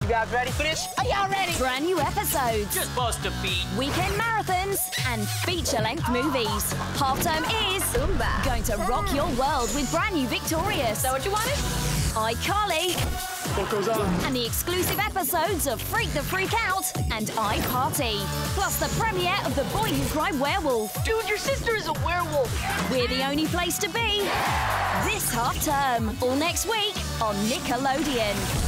You guys ready for this? Are y'all ready? Brand new episodes, Just bust a beat. weekend marathons, and feature-length movies. Half-term is going to rock your world with brand new Victorious. Is that what you wanted? iCarly. What goes on? And the exclusive episodes of Freak the Freak Out and iParty. Plus the premiere of The Boy Who Cried Werewolf. Dude, your sister is a werewolf. We're the only place to be this half-term. All next week on Nickelodeon.